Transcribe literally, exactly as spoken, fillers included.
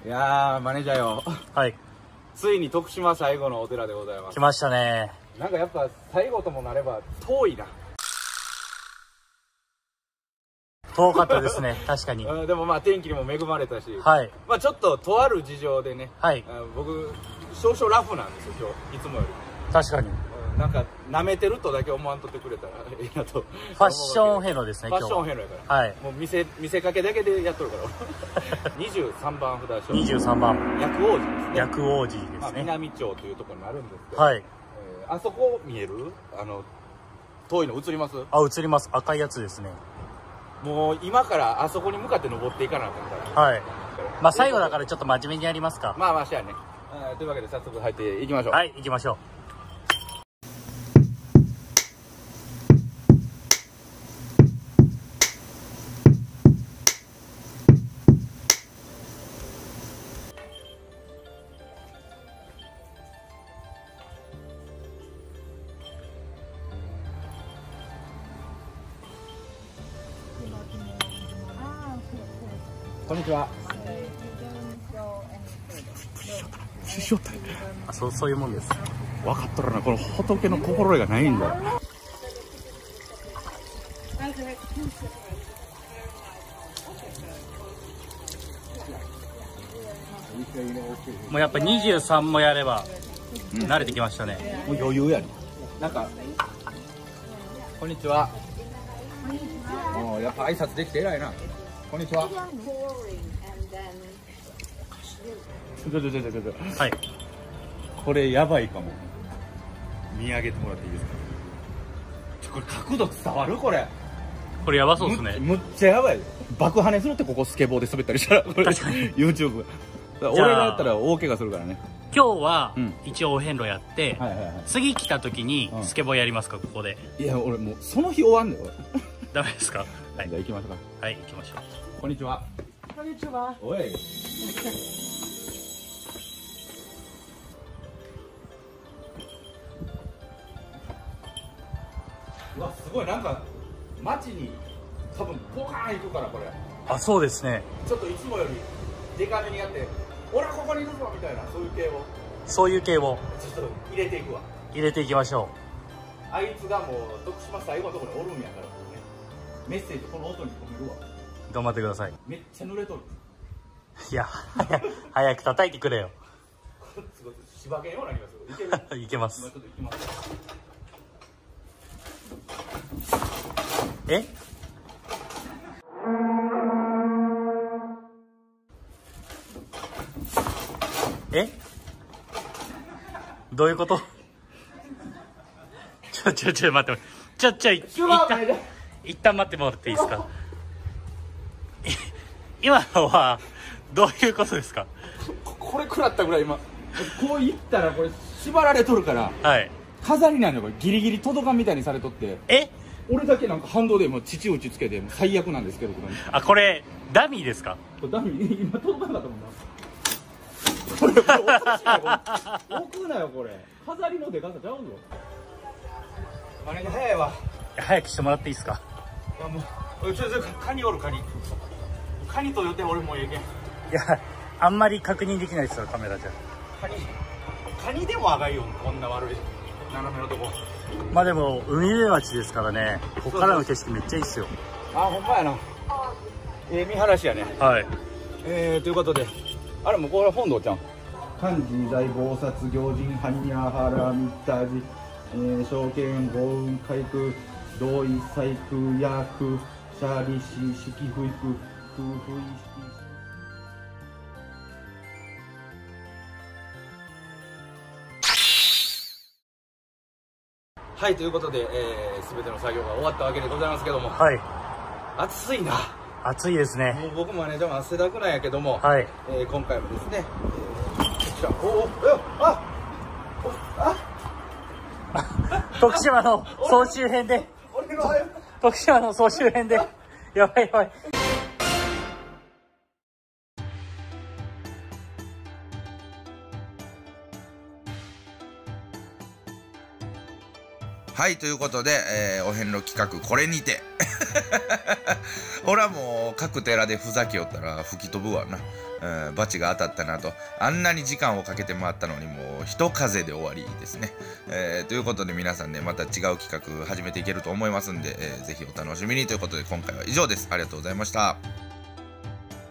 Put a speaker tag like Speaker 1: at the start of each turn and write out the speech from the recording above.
Speaker 1: いやー、マネージャーよ。
Speaker 2: はい。
Speaker 1: ついに徳島最後のお寺でございます。
Speaker 2: 来ましたね。
Speaker 1: なんかやっぱ最後ともなれば遠いな。
Speaker 2: 遠かったですね、確かに。
Speaker 1: うん、でもまあ天気にも恵まれたし、
Speaker 2: はい。
Speaker 1: まあちょっととある事情でね、
Speaker 2: はい。
Speaker 1: 僕、少々ラフなんですよ、今日、いつもより。
Speaker 2: 確かに。
Speaker 1: なんか、舐めてるとだけ思わんとってくれたらいいなと。
Speaker 2: ファッションヘロですね、
Speaker 1: ファッション
Speaker 2: ヘ
Speaker 1: ヘロやから。
Speaker 2: はい。
Speaker 1: もう見せ、見せかけだけでやっとるから。にじゅうさんばん札所。
Speaker 2: にじゅうさんばん。
Speaker 1: 薬王寺ですね。
Speaker 2: 薬王寺ですね。
Speaker 1: 南町というところにあるんですけど。
Speaker 2: はい。
Speaker 1: えー、あそこ見える？あの、遠いの映ります？
Speaker 2: あ、映ります。赤いやつですね。
Speaker 1: もう今からあそこに向かって登っていかなかったら。
Speaker 2: はい。まあ最後だからちょっと真面目にやりますか。
Speaker 1: まあまあしやね。というわけで早速入っていきましょう。
Speaker 2: はい、行きましょう。
Speaker 1: こんにちは。師匠って
Speaker 2: あ、そう、そういうもんです。
Speaker 1: 分かっとるな、この仏の心得がないんだよ。
Speaker 2: もうやっぱにじゅうさんもやれば慣れてきましたね。
Speaker 1: もう余裕やね。なんか、こんにちは。おー、やっぱ挨拶できて偉いな。こんにちは。ちょちょちょちょちょ。
Speaker 2: はい。
Speaker 1: これやばいかも。見上げてもらっていいですか。ちょ、これ角度伝わる？これ。
Speaker 2: これやばそうですね。
Speaker 1: むっちゃやばい。爆跳ねするってここスケボーで滑ったりしたら。これ
Speaker 2: 確かに。
Speaker 1: YouTube。俺がやったら大怪我するからね。
Speaker 2: 今日は
Speaker 1: うん
Speaker 2: 一応お遍路やって、
Speaker 1: はいはいはい。
Speaker 2: 次来た時に
Speaker 1: うん
Speaker 2: スケボーやりますか、ここで。
Speaker 1: いや、俺もうその日終わんだよ。
Speaker 2: ダメですか？はい。
Speaker 1: じゃあ行きましょうか。
Speaker 2: はい、行きましょう。
Speaker 1: こんにちは。
Speaker 3: こんにちは。
Speaker 1: おい。うわ、すごい、なんか街に多分ポカーン行くからこれ。
Speaker 2: あ、そうですね。
Speaker 1: ちょっといつもよりデカめにやって、俺はここにいるぞみたいな、そういう系を
Speaker 2: そういう系を
Speaker 1: ちょっと入れていくわ。
Speaker 2: 入れていきましょ
Speaker 1: あいつがもう徳島最後のところにおるんやから、ね、メッセージこの音に込めるわ。
Speaker 2: う。頑張ってください。
Speaker 1: めっちゃ濡れとる。
Speaker 2: いや、早く早く叩いてくれよ。
Speaker 1: すごい柴犬ような気がする。いける？
Speaker 2: いけます。
Speaker 1: 今ちょっと行きます。
Speaker 2: え？え？どういうこと？ちょちょちょ待って、ちょちょ一旦一旦待ってもらっていいですか？今のはどういうことですか？
Speaker 1: ここれ食らったぐらい今こういったらこれ縛られとるから
Speaker 2: はい。
Speaker 1: 飾りなんだよ。これギリギリ届かんみたいにされとって、
Speaker 2: え？
Speaker 1: 俺だけなんか反動でもう父打ちつけてもう最悪なんですけど、これ
Speaker 2: あ、これダミーですか？
Speaker 1: これダメ今届かなかったもんな。これこれおかしいな、これ置くなよ、これ飾りのでかさちゃうぞ。マネージャー早いわ。
Speaker 2: 早くしてもらっていいですか？
Speaker 1: いやもうちょちょカニおる、カニカニと予定俺もうええけん。
Speaker 2: いや、あんまり確認できないですよ、カメラじゃ。
Speaker 1: カニカニでもあがいよ、こんな悪い斜めのとこ。
Speaker 2: まあでも海辺町ですからね、ここからの景色めっちゃいいっすよ。
Speaker 1: あ、ほんまやな。ええ見晴らしやね。
Speaker 2: はい。
Speaker 1: えー、ということで、あれもうこれ本堂ちゃん。漢字大菩薩行人般若波羅蜜多寺、えー、証券豪運開空同意細工薬シャリシ式不育空不意式。はい、ということで、えー、全ての作業が終わったわけでございますけども、
Speaker 2: はい。
Speaker 1: 暑いな。
Speaker 2: 暑いですね。
Speaker 1: もう僕もね、でも汗だくなんやけども、
Speaker 2: はい。
Speaker 1: えー、今回もですね、えー、こちら、おお、あ、あ、
Speaker 2: 徳島の総集編で、
Speaker 1: 俺の早く。
Speaker 2: 徳島の総集編で、やばいやばい。
Speaker 4: はい、ということで、えー、お遍路企画これにて
Speaker 3: 俺はもう各寺でふざけよったら吹き飛ぶわな。うん、バチが当たったなと。あんなに時間をかけて回ったのにもう一風で終わりですね。えー、ということで皆さんね、また違う企画始めていけると思いますんで、えー、ぜひお楽しみにということで今回は以上です。ありがとうございました。